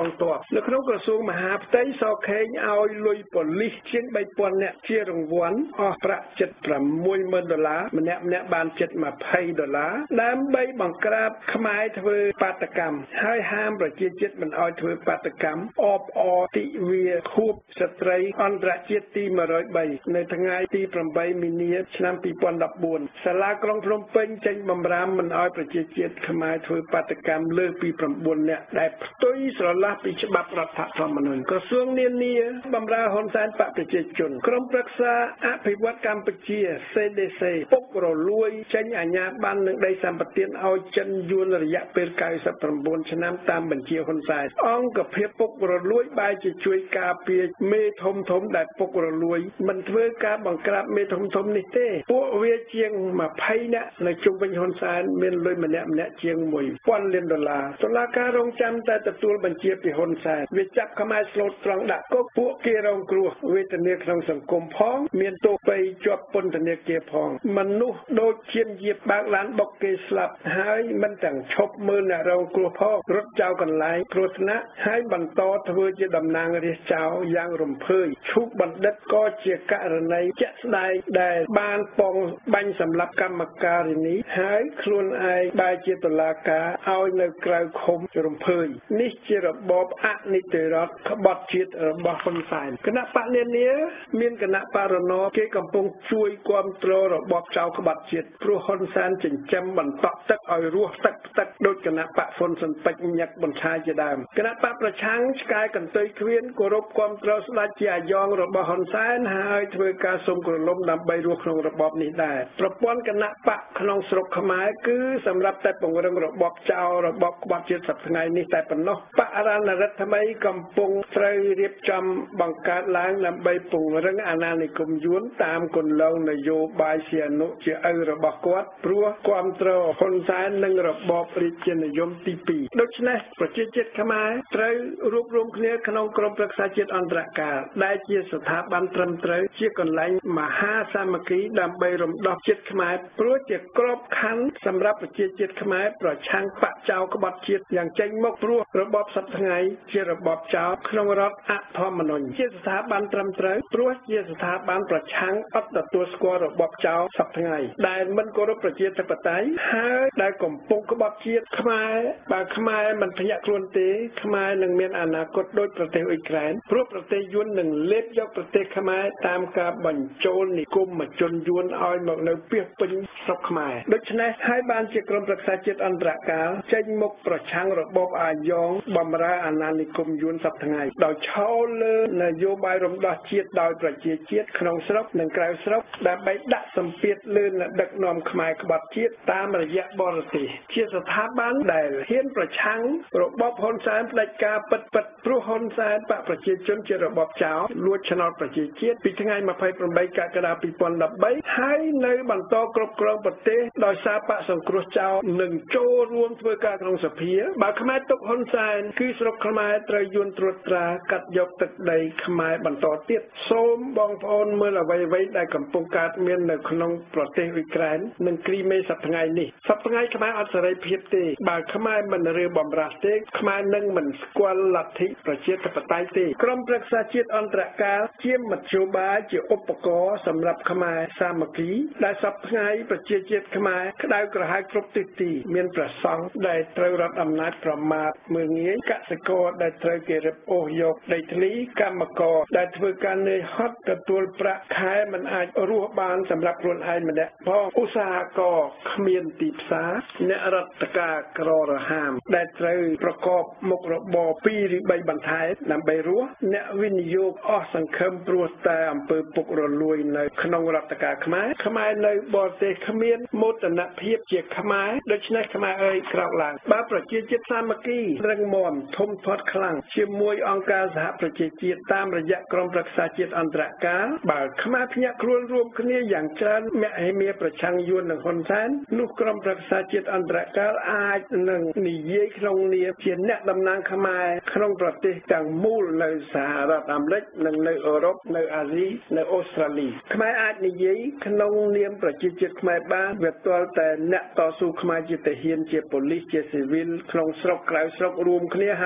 Speaker 2: ងទ័ពនៅក្នុងក្រសួងមហាផ្ទៃសខេងឲ្យលុយប៉ូលីសជាងបីពាន់នាក់ជារង្វាន់អស់ប្រាក់ជិតប្រាំមួយម៉ឺនដុល្លារម្នាក់ម្នាក់បានជិតម្ភៃដុល្លារដើម្បីបង្ក្រាបខ្មែរធ្វើបាតកម្មហើយហាមប្រជាជាតិមិនឲ្យធ្វើបាតកម្មអបអរទិវាខួបស្ត្រីអន្តរជាតិទីមួយរយបីនៅថ្ងៃទីប្រាំបីមីនាឆ្នាំពីរពាន់ដប់បួនសាលាក្រុងភ្នំពេញចេញបម្រាមមិនឲ្យប្រជាជាតិខ្មែរធ្វើបាតកម្មលើសពីប្រាំបួននាក់ដែលផ្ទុយស្រឡះពីច្បាប់រដ្ឋធម្មនុញ្ញក្រសួងនានាបម្រើហ៊ុនសែនបកប្រជាជនក្រុមប្រឹក្សាអភិវឌ្ឍកម្ពុជា C D C ពុករលួយចេញអាជ្ញាប័ណ្ណនឹងដីសម្បត្តិឲ្យចិនយួនរយៈពេលកៅសិប៩ឆ្នាំតាមបញ្ជាហ៊ុនសែនអង្គភាពពុករលួយបែរជាជួយការពារមេធំធំដែលពុករលួយមិនធ្វើការបង្ក្រាបមេធំធំនេះទេពួកវាជាងម្ភៃនាក់នៅជុំវិញហ៊ុនសែនមានលុយម្នាក់ម្នាក់ជាងមួយពាន់លានដុល្លារតុលាការរងចាំតែទទួលបញ្ជាពីហ៊ុនសែនវាចាប់ខ្មែរស្លូតត្រង់ដាក់គុកពួកគេរងគ្រោះវេទនាក្នុងសង្គមផងមានទោសបីជាប់ពន្ធនាគារផងមនុស្សដូចឈាមយាបបើកឡានបុកគេស្លាប់ហើយមិនទាំងឈប់មើលអ្នករងគ្រោះផងរត់ចោលកន្លែងគ្រោះថ្នាក់ហើយបន្តធ្វើជាតំណាងរាស្ត្រចោលយ៉ាងរំភើយឈូកបណ្ឌិតក៏ជាករណីជាក់ស្ដែងដែលបានពងបាញ់សម្លាប់កម្មការិនីហើយខ្លួនឯងបែរជាតុលាការឲ្យនៅក្រៅឃុំរំភើយនេះជារបបអនិច្ចរដ្ឋក្បត់ជាតិរបស់ហ៊ុនសែនគណៈបកនានាមានគណៈបរណគេកំពុងជួយគ្រប់គ្រងរបបចៅក្បត់ជាតិព្រោះហ៊ុនសែនចិញ្ចឹមបន្តក់ទឹកឲ្យរស់ទឹកទឹកដោយគណៈបកហ៊ុនស៊ិនពេជ្រញឹកបញ្ឆាយជាដើមគណៈបកប្រឆាំងឆ្កែកន្ទុយគ្មានគោរពគ្រប់គ្រងស្ដេចជាអាយ៉ងរបស់ហ៊ុនសែនហើយធ្វើការសុំក្រឡុំដើម្បីរស់ក្នុងរបបនេះដែរប្រព័ន្ធគណៈបកក្នុងស្រុកខ្មែរគឺសម្រាប់តែពង្រឹងរបបចៅរបបក្បត់ជាតិសប្តាហ៍ថ្ងៃនេះតែប៉ុណ្ណោះបករណរដ្ឋថ្មីកំពុងត្រូវរៀបចំបង្កើតឡើងដើម្បីពង្រឹងអាណានិគមយួនតាមគន្លងនយោបាយសៀនុជាឪរបស់គាត់ព្រោះគ្រប់គ្រងហ៊ុនសែននិងរបបរាជានិយមទីពីរដូច្នេះប្រជាជាតិខ្មែរត្រូវរួបរวมគ្នាក្នុងក្រុមប្រឹក្សាជាតិអន្តរការដែលជាស្ថាប័នត្រឹមត្រូវជាកន្លែងមហាសាមគ្គីដើម្បីរំដោះជាតិខ្មែរព្រោះជាក្របខ័ណ្ឌសម្រាប់ប្រជាជាតិខ្មែរប្រឆាំងបកចៅក្បត់ជាតិយ៉ាងចេញមកព្រោះរបបសប្តាហ៍ថ្ងៃជារបបចៅក្នុងរដ្ឋអធម្មនុញ្ញជាស្ថាប័នត្រឹមត្រូវព្រោះជាស្ថាប័នប្រឆាំងអត់ទទួលស្គាល់របបចៅសប្តាហ៍ថ្ងៃដែលមិនគោរពប្រជាធិបតេយ្យហើយដែលកំពុងក្បត់ជាតិខ្មែរបើខ្មែរមិនភ្ញាក់ខ្លួនទេខ្មែរនឹងមានអនាគតដូចប្រទេសអ៊ុយក្រែនព្រោះប្រទេសយួននឹងលេបយកប្រទេសខ្មែរតាមការបញ្ចូលនិគមជនយួនឲ្យមកនៅពាសពេញស្រុកខ្មែរដូច្នេះហើយបានជាក្រុមប្រឹក្សាជាតិអន្តរការចេញមុខប្រឆាំងរបបអាយ៉ងបំរើអាណានិគមយួនសប្តាហ៍ថ្ងៃដោយឈលលើនយោបាយរំដោះជាតិដោយប្រជាជាតិក្នុងស្រុកនិងក្រៅស្រុកដើម្បីដាក់សម្ពាធលើអ្នកដឹកនាំខ្មែរក្បត់ជាតិតាមរយៈបរទេសជាស្ថាប័នដែលហ៊ានប្រឆាំងរបបហ៊ុនសែនផ្ដាច់ការពិតពិតព្រោះហ៊ុនសែនបកប្រជាជនជារបបចៅលួចឆ្នោតប្រជាជាតិពីថ្ងៃម្ភៃប្រាំបីកក្កដាពីរពាន់ដប់បីហើយនៅបន្តគ្រប់គ្រងប្រទេសដោយសារបកសង្គ្រោះចៅនឹងចូលរួមធ្វើការក្នុងសភាបើខ្មែរទុកហ៊ុនសែនគឺស្រុកខ្មែរត្រូវយួនត្រួតត្រាកាត់យកទឹកដីខ្មែរបន្តទៀតសូមបងប្អូនមើលអ្វីៗដែលកំពុងកើតមាននៅក្នុងប្រទេសអ៊ុយក្រែននិងគ្រីមេសប្តាហ៍ថ្ងៃនេះសប្តាហ៍ថ្ងៃខ្មែរអត់សេរីភាពទេបើខ្មែរមិនរើបំរាស់ទេខ្មែរនឹងមិនស្គាល់លទ្ធិប្រជាធិបតេយ្យទេក្រុមប្រឹក្សាជាតិអន្តរការជាមធ្យោបាយជាឧបករណ៍សម្រាប់ខ្មែរសាមគ្គីដែលសប្តាហ៍ថ្ងៃប្រជាជាតិខ្មែរក្តៅក្រហាយគ្រប់ទិសទីមានព្រះសង្ឃដែលត្រូវរដ្ឋអំណាចប្រមាថមើលងាយកសិករដែលត្រូវគេរឹបអូសយកដីធ្លីកម្មករដែលធ្វើការនឿយហត់ទទួលប្រាក់ខែមិនអាចរស់បានសម្រាប់ខ្លួនឯងម្នាក់ផងឧស្សាហករណ៍គ្មានទីផ្សារអ្នករដ្ឋការក្ររហាមដែលត្រូវប្រកបមុខរបរពីរឬបីបន្ថែមដើម្បីរស់អ្នកវិនិយោគអស់សង្ឃឹមព្រោះតែអំពើពុករលួយនៅក្នុងរដ្ឋការខ្មែរខ្មែរនៅបរទេសគ្មានមោទនភាពជាខ្មែរដូច្នេះខ្មែរអើយក្រោកឡើងបើប្រជាជាតិសាមគ្គីរឹងមាំធំធាត់ខ្លាំងជាមួយអង្គការសហប្រជាជាតិតាមរយៈក្រុមប្រឹក្សាជាតិអន្តរការបើខ្មែរភ្ញាក់ខ្លួនរួមគ្នាយ៉ាងច្រើនមហិមាប្រឆាំងយួននិងហ៊ុនសែននោះក្រុមប្រឹក្សាជាតិអន្តរការអាចនឹងនិយាយក្នុងនាមជាអ្នកតំណាងខ្មែរក្នុងប្រទេសទាំងមូលនៅសហរដ្ឋអាមេរិកនិងនៅអឺរ៉ុបនៅអាស៊ីនៅអូស្ត្រាលីខ្មែរអាចនិយាយក្នុងនាមប្រជាជាតិខ្មែរបានវាទាល់តែអ្នកតស៊ូខ្មែរជាទាហានជាប៉ូលីសជាស៊ីវិលក្នុងស្រុកក្រៅស្រុករួមគ្នាហើយ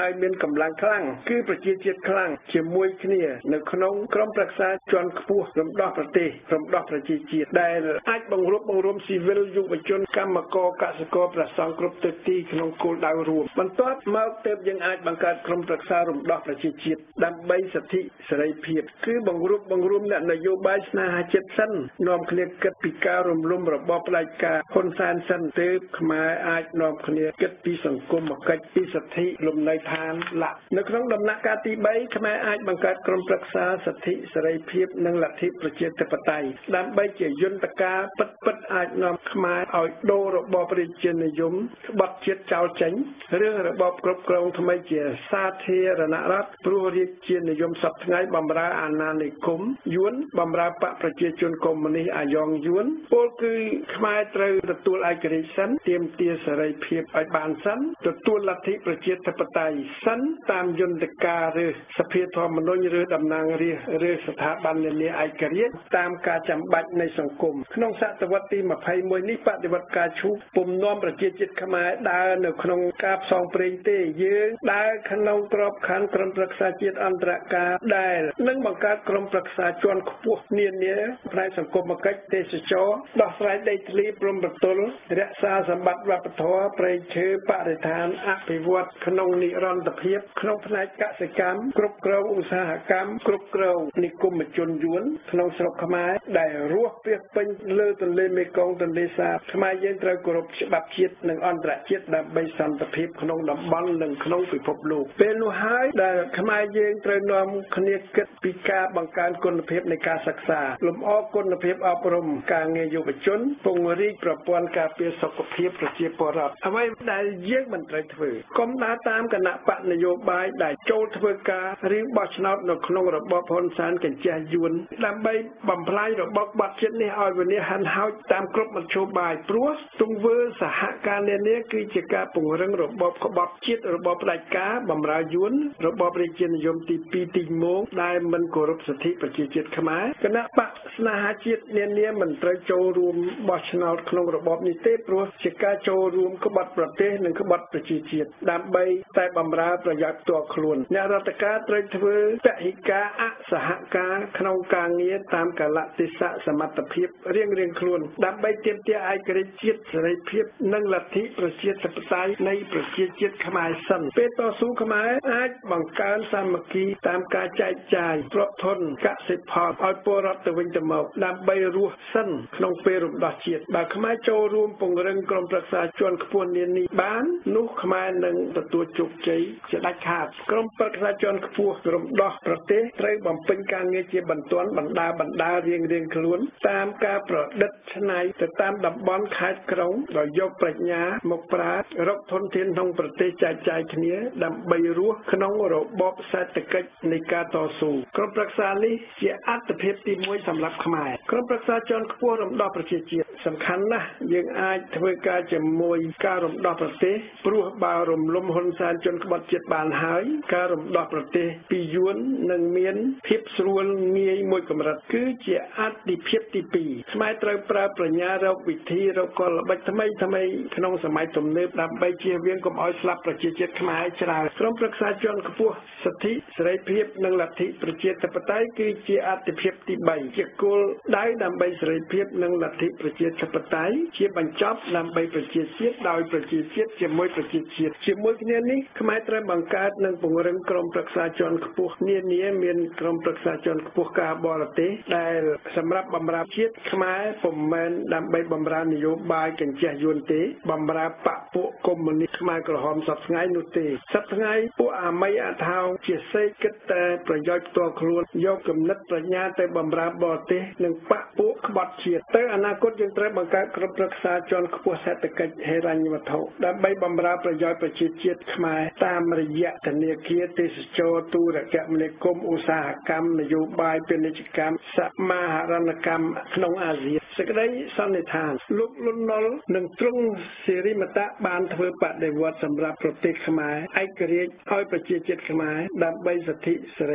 Speaker 2: ឲ្យមានកម្លាំងខ្លាំងគឺប្រជាជាតិខ្លាំងជាមួយគ្នានៅក្នុងក្រុមប្រឹក្សាជាន់ខ្ពស់រំដោះប្រទេសរំដោះប្រជាជាតិដែលអាចបង្រួបបង្រួមស៊ីវិលយុវជនកម្មករកសិករប្រសង់គ្រប់ទិសទីក្នុងគោលដៅរួមបន្ទាប់មកទើបយើងអាចបង្កើតក្រុមប្រឹក្សារំដោះប្រជាជាតិដើម្បីសិទ្ធិសេរីភាពគឺបង្រួបបង្រួមអ្នកនយោបាយស្នេហាជាតិសិននាំគ្នាគិតពីការរំលំរបបផ្ដាច់ការហ៊ុនសែនសិនទើបខ្មែរអាចនាំគ្នាគិតពីសង្គមគិច្ចពីសិទ្ធិលំនៅឋានលក្ខនៅក្នុងដំណាក់កាលទីបីខ្មែរអាចបង្កើតក្រុមប្រឹក្សាសិទ្ធិសេរីភាពនិងលទ្ធិប្រជាធិបតេយ្យដើម្បីជាយន្តការពិតពិតអាចនាំខ្មែរឲ្យដូររបបប្រជានិយមក្បត់ជាតិចោលចេញរឿងរបបគ្រប់គ្រងថ្មីជាសាធារណរដ្ឋព្រោះរាជានិយមសពថ្ងៃបំរើអាណានិគមយួនបំរើបកប្រជាជនកុម្មុយនីសអាយ៉ងយួនពលគឺខ្មែរត្រូវទទួលឯករាជ្យសិនទាមទារសេរីភាពឲ្យបានសិនទទួលលទ្ធិប្រជាធិបតេយ្យសិនតាមយន្តការឬសភាធម្មនុញ្ញឬតំណាងរាស្ត្រឬស្ថាប័ននានាឯករាជ្យតាមការចាំបាច់នៃសង្គមក្នុងសតវត្សទីម្ភៃមួយនេះបដិវត្តការឈូកពុំនាំប្រជាជាតិខ្មែរដើរនៅក្នុងការផ្សងព្រេងទេយើងដើរក្នុងក្របខ័ណ្ឌក្រុមប្រឹក្សាជាតិអន្តរការដែលនឹងបង្កើតក្រុមប្រឹក្សាជាន់ខ្ពស់នានាផ្នែកសង្គមគិច្ចទេសចរដោះស្រាយដីធ្លីព្រំប្រទល់រក្សាសម្បត្តិវប្បធម៌ព្រៃឈើបរិស្ថានអភិវឌ្ឍក្នុងនិរន្តរភាពក្នុងផ្នែកកសិកម្មគ្រប់គ្រងឧស្សាហកម្មគ្រប់គ្រងនិគមជនយួនក្នុងស្រុកខ្មែរដែលរស់ពាសពេញលើទន្លេមេគង្គទន្លេសាបខ្មែរយើងត្រូវគោរពច្បាប់ជាតិនិងអន្តរជាតិដើម្បីសន្តិភាពក្នុងតំបន់និងក្នុងពិភពលោកពេលនោះហើយដែលខ្មែរយើងត្រូវនាំគ្នាគិតពីការបង្កើនគុណភាពនៃការសិក្សាលំអគុណភាពអប់រំការងារយុវជនពង្រីកប្រព័ន្ធការពារសុខភាពប្រជាពលរដ្ឋអ្វីដែលយើងមិនត្រូវធ្វើកុំដើរតាមគណៈបកនយោបាយដែលចូលធ្វើការរៀងបោះឆ្នោតនៅក្នុងរបបហ៊ុនសែនកញ្ចេះយួនដើម្បីបំផ្លាញរបបបាត់ជាតិនេះឲ្យវិនិច្ឆ័យហិនហោចតាមគ្រប់មធ្យោបាយព្រោះទង្វើសហការនានាគឺជាការពង្រឹងរបបក្បត់ជាតិរបបផ្ដាច់ការបំរើយួនរបបរាជានិយមទីពីរទីមកដែលមិនគោរពសិទ្ធិប្រជាជាតិខ្មែរគណៈបកស្នេហាជាតិនានាមិនត្រូវចូលរួមបោះឆ្នោតក្នុងរបបនេះទេព្រោះជាការចូលរួមក្បត់ប្រទេសនិងក្បត់ប្រជាជាតិដើម្បីតែបំរើប្រយោជន៍ផ្ទាល់ខ្លួនអ្នករដ្ឋការត្រូវធ្វើពហិការអសហការក្នុងការងារតាមកាលៈទេសៈសមត្ថភាពរៀងរៀងខ្លួនដើម្បីទាមទារឯករាជ្យជាតិសេរីភាពនិងលទ្ធិប្រជាធិបតេយ្យនៃប្រជាជាតិខ្មែរសិនពេលតស៊ូខ្មែរអាចបង្កើនសាមគ្គីតាមការចែកចាយទ្រព្យធនកសិផលឲ្យពលរដ្ឋទៅវិញទៅមកដើម្បីរស់សិនក្នុងពេលរំដោះជាតិបើខ្មែរចូលរួមពង្រឹងក្រុមប្រឹក្សាជាន់ខ្ពស់នានាបាននោះខ្មែរនឹងទទួលជោគជ័យជាដាច់ខាតក្រុមប្រឹក្សាជាន់ខ្ពស់រំដោះប្រទេសត្រូវបំពេញការងារជាបន្ទាន់បណ្ដាបណ្ដារៀងរៀងខ្លួនតាមការប្រឌិតច្នៃទៅតាមតំបន់ខេត្តក្រុងដោយយកប្រាជ្ញាមកប្រើរកធនធានក្នុងប្រទេសចែកចាយគ្នាដើម្បីរស់ក្នុងរបបសេដ្ឋកិច្ចនៃការតស៊ូក្រុមប្រឹក្សានេះជាអត្ថប្រយោជន៍ទីមួយសម្រាប់ខ្មែរក្រុមប្រឹក្សាជាន់ខ្ពស់រំដោះប្រជាជាតិសំខាន់ណាស់យើងអាចធ្វើការជាមួយការរំដោះប្រទេសព្រោះបើរំលំហ៊ុនសែនជនក្បត់ជាតិបានហើយការរំដោះប្រទេសពីយួននឹងមានភាពស្រួលងាយមួយកម្រិតគឺជាអត្ថិភាពទីពីរខ្មែរត្រូវប្រើប្រាជ្ញារកវិធីរកកលល្បិចថ្មីថ្មីក្នុងសម័យទំនើបដើម្បីជៀសវាងកុំឲ្យស្លាប់ប្រជាជាតិខ្មែរច្រើនក្រុមប្រឹក្សាជាន់ខ្ពស់សិទ្ធិសេរីភាពនិងលទ្ធិប្រជាធិបតេយ្យគឺជាអត្ថិភាពទីបីជាគោលដៅដើម្បីសេរីភាពនិងលទ្ធិប្រជាធិបតេយ្យជាបញ្ចប់ដើម្បីប្រជាជាតិដោយប្រជាជាតិជាមួយប្រជាជាតិជាមួយគ្នានេះខ្មែរត្រូវបង្កើតនិងពង្រឹងក្រុមប្រឹក្សាជាន់ខ្ពស់នានាមានក្រុមប្រឹក្សាជាន់ខ្ពស់ការបរទេសដែលសម្រាប់បម្រើជាតិខ្មែរពុំមែនដើម្បីបម្រើនយោបាយកញ្ចេះយួនទេបម្រើបកពួកកុម្មុយនីសខ្មែរក្រហមសពថ្ងៃនោះទេសពថ្ងៃពួកអាមីអាថោជាសេកគិតតែប្រយោជន៍ផ្ទាល់ខ្លួនយកគំនិតប្រាជ្ញាទៅបម្រើបរទេសនិងបកពួកក្បត់ជាតិទៅអនាគតយើងត្រូវបង្កើតក្រុមប្រឹក្សាជាន់ខ្ពស់សេដ្ឋកិច្ចហិរញ្ញវត្ថុដើម្បីបម្រើប្រយោជន៍ប្រជាជាតិខ្មែរតាមរយៈធនាគារទេសចរទូរគមនាគមន៍ឧស្សាហកម្មនយោបាយពាណិជ្ជកម្មសមាហរណកម្មក្នុងអាស៊ានសេចក្តីសន្និដ្ឋានលោកលន់នល់និងទ្រង់សេរីមតៈបានធ្វើបដិវត្តសម្រាប់ប្រទេសខ្មែរឯករាជ្យឲ្យប្រជាជាតិខ្មែរដើម្បីសិទ្ធិសេរីភាព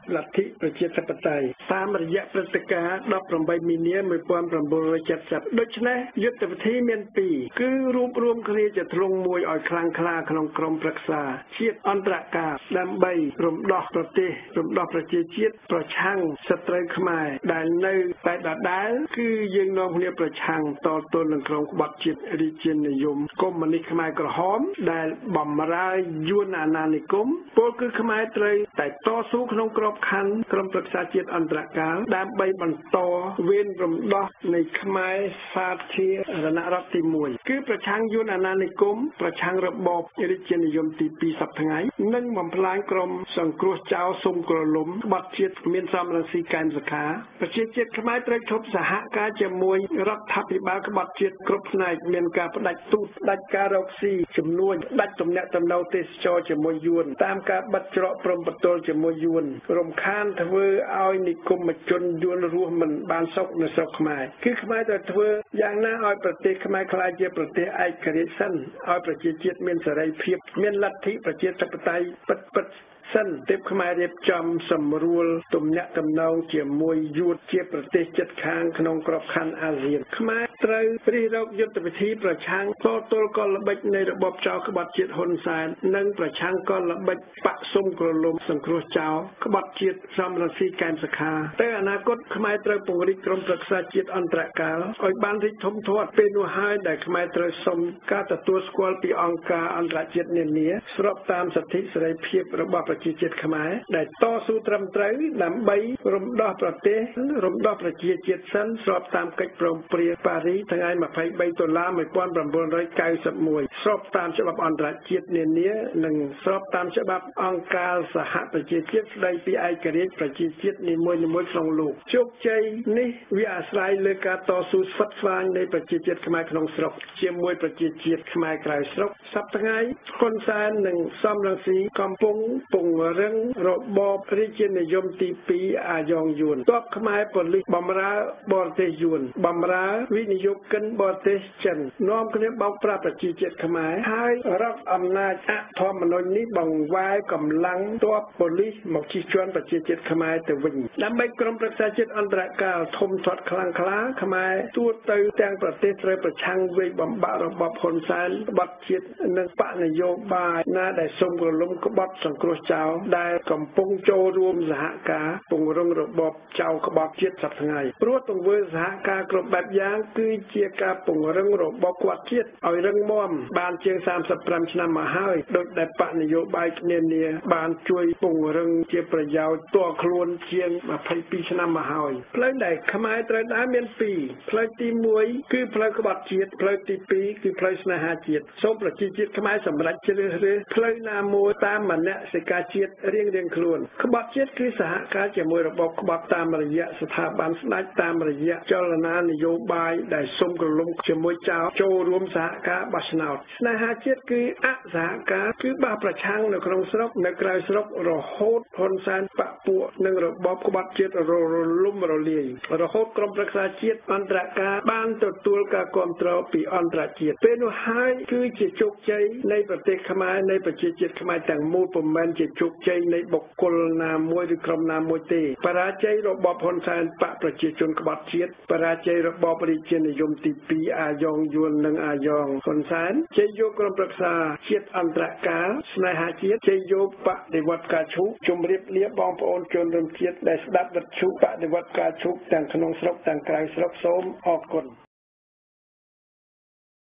Speaker 2: លទ្ធិប្រជាធិបតេយ្យតាមរយៈព្រឹត្តិការណ៍ដប់ប្រាំបីមីនា một nghìn chín trăm bảy mươi ដូច្នេះយុទ្ធវិធីមានពីរគឺរួបរวมគ្នាជាធ្លុងមួយឲ្យខ្លាំងក្លាក្នុងក្រមប្រឹក្សាជាតិអន្តរការដើម្បីរំដោះប្រទេសរំដោះប្រជាជាតិប្រឆាំងសត្រូវខ្មែរដែលនៅតែដដែលគឺយើងនាំគ្នាប្រឆាំងតទល់នឹងក្រុមក្បត់ជាតិរាជានិយមកុម្មុយនីសខ្មែរក្រហមដែលបំរើយួនអាណានិគមពលគឺខ្មែរត្រូវតែតស៊ូក្នុងក្របខ័ណ្ឌក្រុមប្រឹក្សាជាតិអន្តរការដើម្បីបន្តវេនរំដោះនៃខ្មែរសាធារណរដ្ឋទីមួយគឺប្រឆាំងយួនអាណានិគមប្រឆាំងរបបរាជានិយមទីពីរសប្តាហ៍ថ្ងៃនិងបំផ្លាញក្រុមសង្គ្រោះចោលសុំក្រលំក្បត់ជាតិមានសំរងស៊ីកែមសខាប្រជាជាតិខ្មែរត្រូវឈប់សហការជាមួយរដ្ឋាភិបាលក្បត់ជាតិគ្រប់ផ្នែកមានការផ្ដាច់ទូតផ្ដាច់ការរកស៊ីចំនួនផ្ដាច់ទំនាក់ទំនងទេសចរជាមួយយួនតាមការបិទច្រកព្រំប្រទល់ជាមួយយួនរំខានធ្វើឲ្យនិគមជនយួនរស់មិនបានសុខនៅស្រុកខ្មែរគឺខ្មែរត្រូវធ្វើយ៉ាងណាឲ្យប្រទេសខ្មែរក្លាយជាប្រទេសឯករាជ្យសិនឲ្យប្រជាជាតិមានសេរីភាពមានលទ្ធិប្រជាធិបតេយ្យពិតពិតសិនទើបខ្មែររៀបចំសម្រួលទំនាក់ទំនងជាមួយយួនជាប្រទេសជិតខាងក្នុងក្របខ័ណ្ឌអាស៊ានខ្មែរត្រូវរិះរកយុទ្ធវិធីប្រឆាំងតទល់កលល្បិចនៃរបបចៅក្បត់ជាតិហ៊ុនសែននិងប្រឆាំងកលល្បិចបកសុំក្រលំសង្គ្រោះចៅក្បត់ជាតិសំរងស៊ីកែមសខាតែអនាគតខ្មែរត្រូវពង្រីកក្រុមប្រឹក្សាជាតិអន្តរការឲ្យបានរីកធំធាត់ពេលនោះហើយដែលខ្មែរត្រូវសុំការទទួលស្គាល់ពីអង្គការអន្តរជាតិនានាស្របតាមសិទ្ធិសេរីភាពរបស់ប្រជាជាតិខ្មែរដែលតស៊ូត្រឹមត្រូវដើម្បីរំដោះប្រទេសរំដោះប្រជាជាតិសិនស្របតាមកិច្ចព្រមព្រៀងប៉ារីសថ្ងៃยี่สิบสามតុលាmột nghìn chín trăm chín mươi mốtស្របតាមច្បាប់អន្តរជាតិនានានិងស្របតាមច្បាប់អង្គការសហប្រជាជាតិស្តីពីឯករាជ្យប្រជាជាតិនីមួយៗក្នុងលោកជោគជ័យនេះវាអាស្រ័យលើការតស៊ូស្វិតស្វាញនៃប្រជាជាតិខ្មែរក្នុងស្រុកជាមួយប្រជាជាតិខ្មែរក្រៅស្រុកសប្តាហ៍ថ្ងៃហ៊ុនសែននិងសំរងស៊ីកំពុងពង្រឹងរបបរាជានិយមទីពីរអាយ៉ងយួនទ័ពខ្មែរប៉ូលីសបំរើបរទេសយួនបំរើវិនិយោគិនបរទេសចិននាំគ្នាបោកប្រាស់ប្រជាជាតិខ្មែរហើយរដ្ឋអំណាចអធិបតេយ្យនេះបង្វែរកម្លាំងទ័ពប៉ូលីសមកជិះជាន់ប្រជាជាតិខ្មែរទៅវិញដើម្បីក្រុមប្រឹក្សាជាតិអន្តរការធំធាត់ខ្លាំងក្លាខ្មែរទួទៅទាំងប្រទេសត្រូវប្រឆាំងវាយបំបាក់របបហ៊ុនសែនក្បត់ជាតិនិងបកនយោបាយណាដែលសុំក្រលំក្បត់សង្គ្រោះចោលដែលកំពុងចូលរួមសហការពង្រឹងរបបចៅក្បត់ជាតិសប្តាហ៍ថ្ងៃព្រោះទង្វើសហការគ្រប់បែបយ៉ាងគឺជាការពង្រឹងរបបគាត់ជាតិឲ្យរឹងមាំបានជាងសាមសិបប្រាំឆ្នាំមកហើយដោយដែលបកនយោបាយនានាបានជួយពង្រឹងជាប្រយោជន៍ផ្ទាល់ខ្លួនជាងยี่สิบสองឆ្នាំមកហើយផ្លូវដែលខ្មែរត្រូវដើរមានពីរផ្លូវទីមួយគឺផ្លូវក្បត់ជាតិផ្លូវទីពីរគឺផ្លូវស្នេហាជាតិសូមប្រជាជាតិខ្មែរសម្រេចជ្រើសរើសផ្លូវណាមួយតាមមនសិការជាតិរៀងៗខ្លួនក្បត់ជាតិគឺសហការជាមួយរបបក្បត់តាមរយៈស្ថាប័នស្ដេចតាមរយៈចលនានយោបាយដែលសុំក្រឡុំជាមួយចៅចូលរួមសហការបោះឆ្នោតស្នេហាជាតិគឺអសហការគឺបះប្រឆាំងនៅក្នុងស្រុកនៅក្រៅស្រុករហូតហ៊ុនសែនបពពួកនិងរបបក្បត់ជាតិរលំរលាយរហូតក្រុមប្រឹក្សាជាតិអន្តរការបានទទួលការគាំទ្រពីអន្តរជាតិពេលនោះហើយគឺជាជោគជ័យនៃប្រទេសខ្មែរនៃប្រជាជាតិខ្មែរទាំងមូលពុំមែនជាជោគជ័យនៃបុគ្គលណាមួយឬក្រុមណាមួយទេបរាជ័យរបបហ៊ុនសែនបកប្រជាជនក្បត់ជាតិបរាជ័យរបបរាជានិយមទីពីរអាយ៉ងយួននិងអាយ៉ងហ៊ុនសែនជ័យយកក្រុមប្រឹក្សាជាតិអន្តរការស្នេហាជាតិជ័យយកបដិវត្តការឈូកជម្រាបលាបងប្អូនជនរួមជាតិដែលស្ដាប់វិទ្យុបដិវត្តការឈូកទាំងក្នុងស្រុកទាំងក្រៅស្រុកសូមអរគុណ